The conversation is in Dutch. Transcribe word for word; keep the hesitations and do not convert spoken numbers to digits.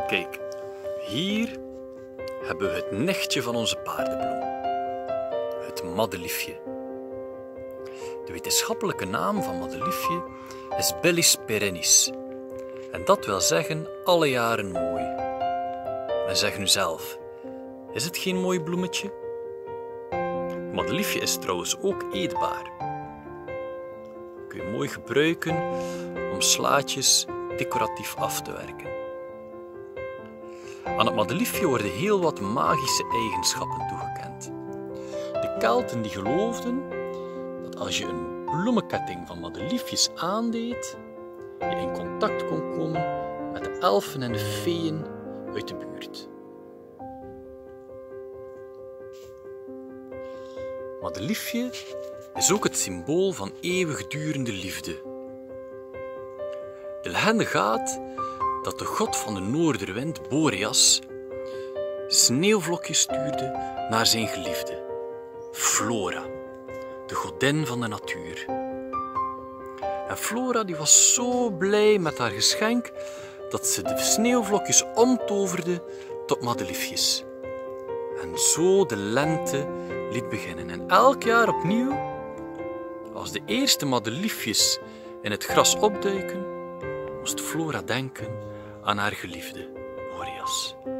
Kijk, hier hebben we het nichtje van onze paardenbloem, het madeliefje. De wetenschappelijke naam van madeliefje is Bellis perennis. En dat wil zeggen alle jaren mooi. En zeg nu zelf, is het geen mooi bloemetje? Madeliefje is trouwens ook eetbaar. Kun je mooi gebruiken om slaatjes decoratief af te werken. Aan het madeliefje worden heel wat magische eigenschappen toegekend. De Kelten die geloofden dat als je een bloemenketting van madeliefjes aandeed, je in contact kon komen met de elfen en de feeën uit de buurt. Madeliefje is ook het symbool van eeuwigdurende liefde. De legende gaat dat de god van de noorderwind, Boreas, sneeuwvlokjes stuurde naar zijn geliefde, Flora, de godin van de natuur. En Flora die was zo blij met haar geschenk dat ze de sneeuwvlokjes omtoverde tot madeliefjes. En zo de lente liet beginnen. En elk jaar opnieuw, als de eerste madeliefjes in het gras opduiken, moest Flora denken aan haar geliefde, Boreas.